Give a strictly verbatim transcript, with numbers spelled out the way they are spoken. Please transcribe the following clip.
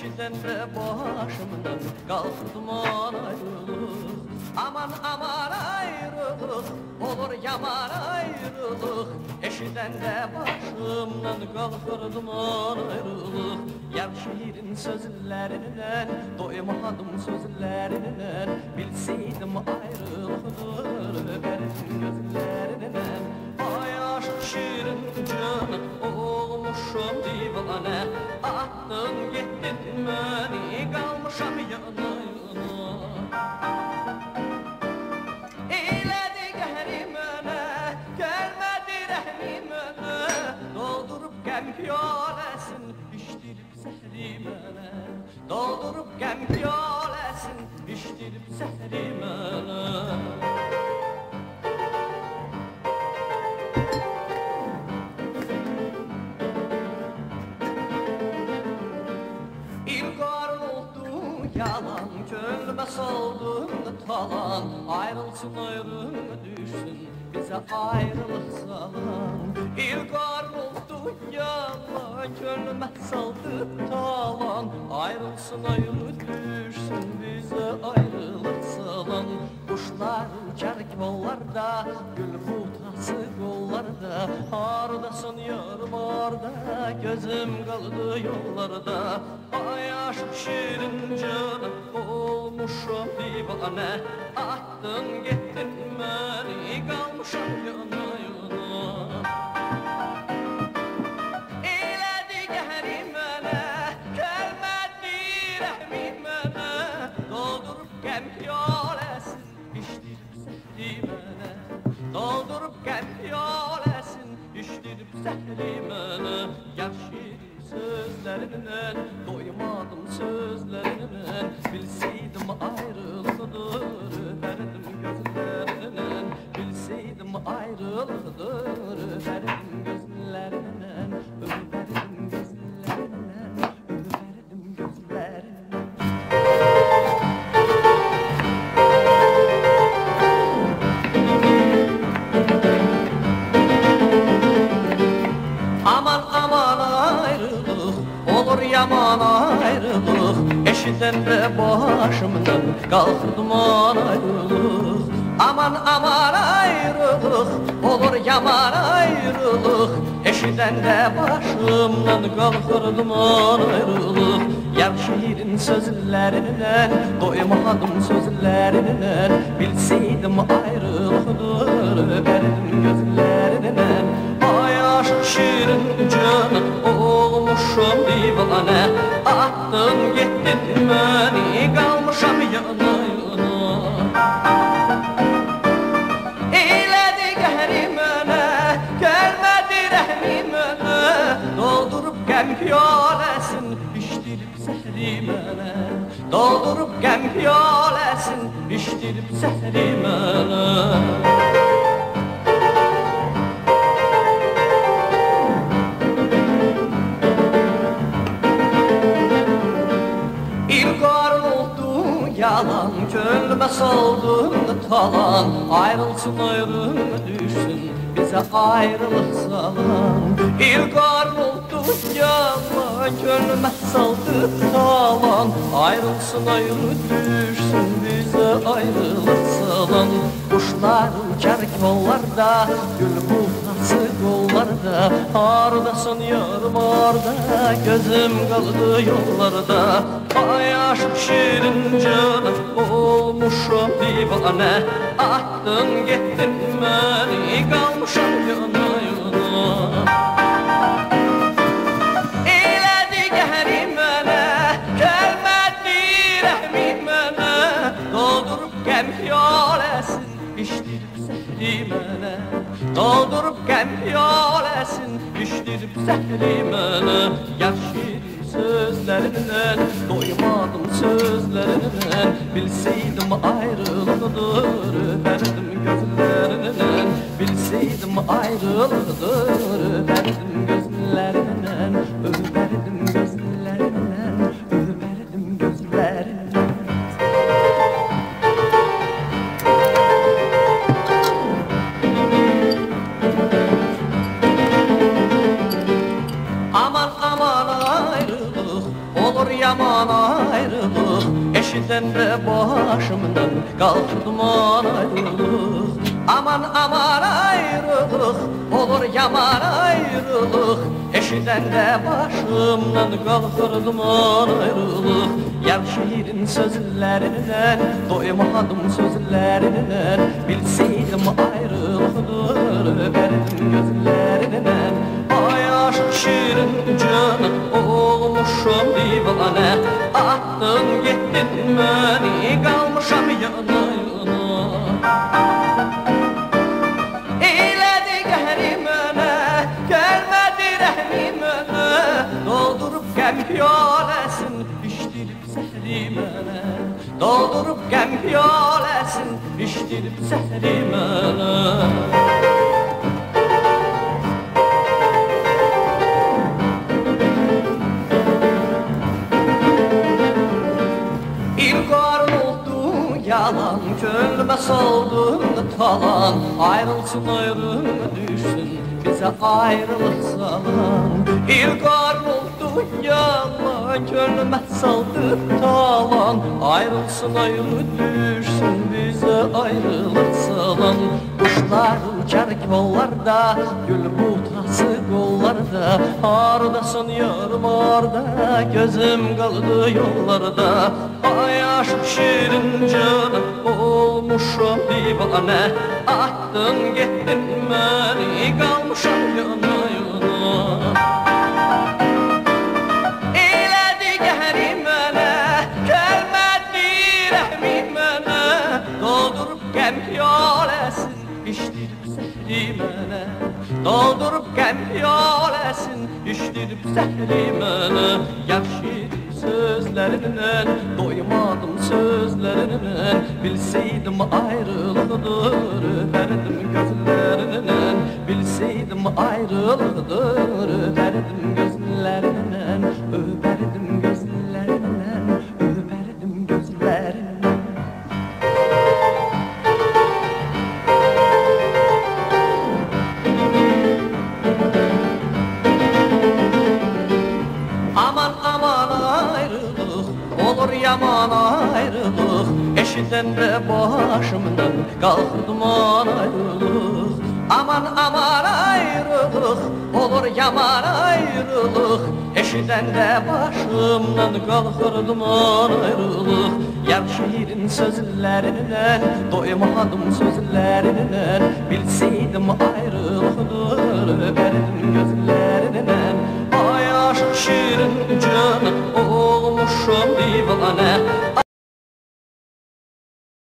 eşiden de başımdan kalktım ayrılık. Aman aman ayrılık, olur yaman ayrılık. Eşiden de başımdan kalktım ayrılık. Yar şiirin sözlerinden, doymadım sözlerinden. Bilseydim ayrılıktır benim gözlerinden. Ay aşk şiirin canı olmuşum divane. Attın gittin beni, kalmışam yana yana. Eyledi gehrimene, gelmedi rehmimene. Doldurup gem piyalesin, içtirip zehrimene. Doldurup gem piyalesin, içtirip zehrimene. Yalan könlüme saldın talan. Ayrılsın ayrım düşsün bize ayrılık salan. İlgar oldu yalan könlüme saldı talan. Ayrılsın ayrı düşsün bize ayrılık salan. Kuşlar uçar kollarda, gül butası kollarda. Ardasın yarım arda, gözüm kaldı yollarda. Ay aşk şirin canım olmuşum divane. Attın gittin beni, kalmışam yana yana. Eyledi gehrimene, gelmedi rehmimene. Doldurup gem piyalesin, içtirip zehrimene. Doldurup gem piyalesin, içtirip zehrimene. Yar şirin sözlerinden, doymadım sözlerinden. Bilseydim ayrılıktır öperdim gözlerinden. Bilseydim ayrılıktır öperdim gözlerinden. Öperdim gözlerinden, öperdim gözlerinden. Aman aman ayrılık, olur yaman ayrılık. Eşiden de başımdan kalktım ayrılık. Aman aman ayrılık, olur yaman ayrılık. Eşiden de başımdan kalktım ayrılık. Yar şiirin sözlerinden, doymadım sözlerinden. Bilseydim ayrılıktır öperdim gözlerinden. Ay aşk şirin canım olmuşum divane. Attın gittin beni, kalmışam yana yana. Eyledi gehrimene, gelmedi rehmimene. Doldurup gem piyalesin, içtirip zehrimene. Doldurup gem piyalesin, içtirip zehrimene. Yalan könlüme saldın talan. Ayrılsın ayrım düşsün bize ayrılık salan. İlgar oldu yalan könlüme saldı talan. Ayrılsın ayrı düşsün bize ayrılık salan. Kuşlar uçar kollarda, gül butası kollarda. Ardasın yarım arda, gözüm kaldı yollarda. Ay aşk şirin canım olmuşum divane. Attın gittin beni, kalmışam yana yana. Eyledi gehrimene, gelmedi rehmimene. Doldurup gem piyalesin, içtirip zehrimene. Doldurup gem piyalesin, içtirip zehrimene. Yar şirin sözlerinden, doymadım sözlerinden. Bilseydim ayrılıktır öperdim gözlerinden. Bilseydim ayrılıktır öperdim gözlerinden. Öperdim gözlerinden, öperdim gözlerinden. olur yaman ayrılık. Eşiden de başımdan kalktı duman ayrılık. Aman aman ayrılık, olur yaman ayrılık. Eşiden de başımdan kalkır duman ayrılık. Yar şiirin sözlerinden, doymadım sözlerinden. Bilseydim ayrılıktır, verdim gözlerinden. Ay aşık şiirin canı olmuşum divane. Attın gittin beni, kalmışam yana yana. Eyledi qəhrimənə, gəlmədi rəhmimənə. Doldurub qəm piyaləsin, içdirib zəhri mənə. Doldurub qəm piyaləsin, içdirib zəhri mənə. İlqarın oldu yalan, könlümə saldın talan. Ayrılsın ayrılma düşsün, bize ayrılık salan. İlqarın oldu yalan, könlümə saldın talan. Ayrılsın ayrı düşsün, bize ayrılık salan. Kuşlar uçar kollarda, gül butası kollarda. Ardasın yarım arda, gözüm kaldı yollarda. Ay aşık şirin canım olmuşum divane. Attın gittin beni, kalmışam yana yana. Eylədi qəhrimənə, gəlmədi rəhmimənə. Doldurub qəm piyaləsin, içdirib zəhri mənə. Doldurub qəm piyaləsin, içdirib zəhri mənə. Yavşir sözlerinden, doymadım sözlerinden. Bilseydim ayrılıktır, öperdim gözlerinden. Bilseydim ayrılıktır, öperdim gözlerinden. Öperdim gözlerinden, öperdim gözlerinden. Aman aman ayrılık, olur yaman ayrılık. Eşiden de başımdan kalktı duman ayrılık. Aman aman ayrılık, olur yaman ayrılık. Eşiden de başımdan kalkır duman ayrılık. Yar şiirin sözlerinden, doymadım sözlerinden. Bilseydim ayrılıktır, verdim gözlerinden. Ay aşık şirin canım olmuşum divane.